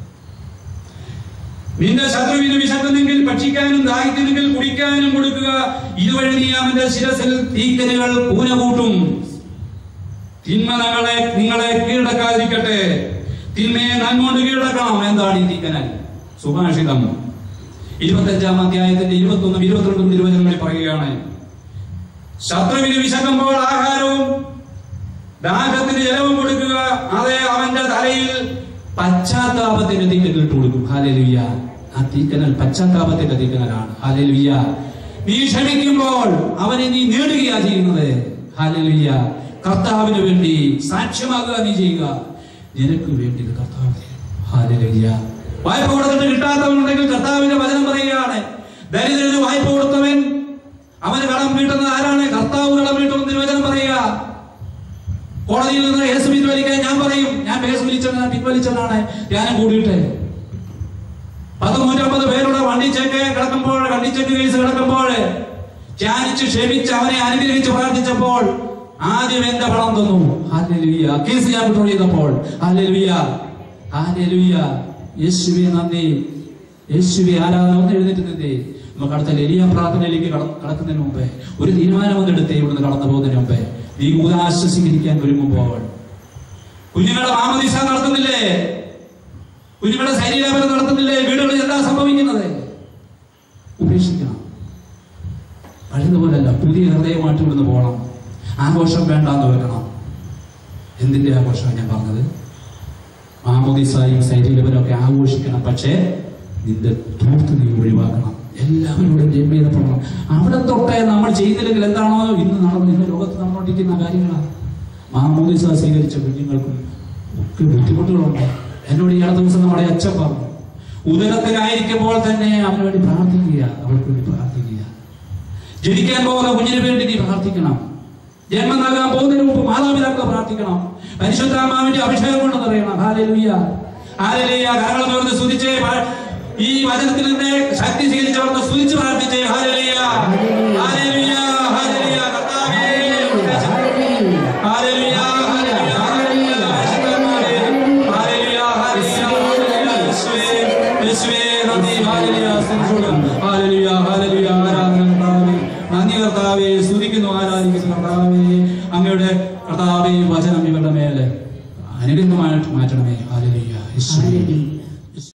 നിന്റെ ശത്രുവിന് വിശക്കുന്നെങ്കിൽ ഭക്ഷിക്കാനും, ദാഹിക്കുന്നെങ്കിൽ കുടിക്കാനും കൊടുക്കുക. ഇതുവഴി നീ അവന്റെ ശിരസിൽ തീക്കനുകൾ കൂന കൂട്ടും. തിന്മ നിങ്ങളെ കീഴടക്കാതിരിക്കട്ടെ, തിന്മയെ നന്മ കൊണ്ട് കീഴടക്കണം. എന്താണ് ഈ തീക്കനൽ? സുഭാഷിതം 25-ാം അധ്യായത്തിന്റെ 21-22 തിരുവചനങ്ങളിൽ പറയുകയാണ്, ശത്രുവിന് വിശക്കുമ്പോൾ ആഹാരവും ദാഹത്തിന് ജലവും കൊടുക്കുക. അതെ, അവന്റെ തലയിൽ പശ്ചാത്താപത്തിന്റെ തീക്കനൽ ഇട്ട് കൊടുക്കും. ഹല്ലേലൂയ. ആ തീക്കനൽ പശ്ചാത്താപത്തിന്റെ തീക്കനലാണ്. ഹല്ലേലൂയ. നീ ക്ഷമിക്കുമ്പോൾ അവനെ നീ നേടുകയാ ചെയ്യുന്നത്. ഹല്ലേലൂയ. കർത്താവിന് വേണ്ടി സാക്ഷ്യമാകുക നീ ചെയ്യുക. നിനക്ക് വേണ്ടി കർത്താവ്. ഹല്ലേലൂയ. വായ്പ കൊടുത്തിട്ട് കിട്ടാത്തവനുണ്ടെങ്കിൽ കർത്താവിന്റെ വചനം പറയുകയാണ്, ദരിദ്രന് വായ്പ കൊടുത്തവൻ അവന് കടം വീട്ടുന്നത് ആരാണ്? കർത്താവ് കടം വീട്ടുമെന്ന് തിരുവചനം പറയുക. കോടതിയിൽ നിന്ന് കേസ് പിൻവലിക്കാൻ ഞാൻ പറയും, ഞാൻ കേസ് പിൻവലിച്ചതാണ് ഞാനും കൂടിയിട്ട്. 150 പേരുടെ വണ്ടിച്ചെക്ക് കേസ് കിടക്കുമ്പോൾ ധ്യാനിച്ച് ക്ഷമിച്ച് അവനെ അനുഗ്രഹിച്ച് പ്രാർത്ഥിച്ചപ്പോൾ ആദ്യം എന്റെ പണം തന്നു. ഹല്ലേലൂയ. കേസ് ഞാൻ വിട്ടോൾ ചെയ്തപ്പോൾ. Hallelujah, hallelujah. യേശുവേ നന്ദി, യേശുവേ ആരാധന. ഒന്ന് എഴുന്നേറ്റ് നിന്നേ. നമുക്ക് അടുത്ത എലിയ പ്രാർത്ഥനയിലേക്ക് കടക്കുന്നതിന് മുമ്പേ ഒരു തീരുമാനം ഒന്നെടുത്തേ. ഇവിടുന്ന് കടന്നു പോകുന്നതിന് മുമ്പേ നീ ആശ്വസിക്കാൻ ഒരുങ്ങുമ്പോൾ, കുഞ്ഞുങ്ങളുടെ മാമോദീസ നടത്തുന്നില്ലേ, കുഞ്ഞുങ്ങളുടെ ശരീരാപരം നടത്തുന്നില്ലേ, വീടുകളിൽ എന്താ സംഭവിക്കുന്നത്? ഉപേക്ഷിക്കണം. പഴയതുപോലല്ല, പുതിയ ഹൃദയമായിട്ട് ഇവിടുന്ന് പോകണം. ആഘോഷം വേണ്ടാന്ന് വെക്കണം. എന്തിന്റെ ആഘോഷമാണ് ഞാൻ പറഞ്ഞത്? മാമോദീസായും ശരീരപരം ഒക്കെ ആഘോഷിക്കണം. പക്ഷേ നിന്റെ ധൂർത്ത് നീ ഒഴിവാക്കണം. എല്ലാവരോടും ജന്മീതപ്പെടണം. അവിടെ തൊട്ടേ നമ്മൾ ചെയ്തില്ലെങ്കിൽ എന്താണോ ഇന്ന് ലോകത്ത് നടന്നുകൊണ്ടിരിക്കുന്ന കാര്യങ്ങളാണ്. മാമോദിസ സ്വീകരിച്ച കുഞ്ഞുങ്ങൾക്കും ഒക്കെ ബുദ്ധിമുട്ടുകളുണ്ട്. എന്നോട് ഈ ദിവസം നമ്മുടെ അച്ഛൻ പറഞ്ഞു, ഉദരത്തിലായിരിക്കുമ്പോൾ തന്നെ അവന് വേണ്ടി പ്രാർത്ഥിക്കുക, അവൾക്ക് വേണ്ടി പ്രാർത്ഥിക്കുക. ജനിക്കാൻ പോകുന്ന കുഞ്ഞിന് വേണ്ടി നീ പ്രാർത്ഥിക്കണം. ജന്മം നൽകാൻ പോകുന്നതിന് മുമ്പ് മാതാപിതാക്കൾ പ്രാർത്ഥിക്കണം. പരിശുദ്ധാത്മാവിന്റെ അഭിഷേകം കൊണ്ട് നിറയണം. Hallelujah, hallelujah. കരങ്ങൾ തുറന്ന് സ്തുതിച്ചേ. ഈ വചനത്തിൽ നിന്ന് ശക്തി സ്വീകരിച്ചവർക്ക് സ്തുതിച്ച് പ്രാർത്ഥിച്ചേ. Hallelujah, hallelujah, hallelujah. കർത്താവേ, hallelujah, hallelujah, hallelujah. Hallelujah, hallelujah. യേശുവേ നന്ദി. Hallelujah, hallelujah, hallelujah. ആരാധന കർത്താവേ, നന്ദി കർത്താവേ. സ്തുതിക്കുന്നു, ആരാധിക്കുന്നു കർത്താവേ. അങ്ങയുടെ കർത്താവേ വചനം ഇവരുടെ മേലെ അനുഗ്രഹമായിട്ട് മാറ്റണമേ. ഹല്ലേലൂയ, യേശുവേ.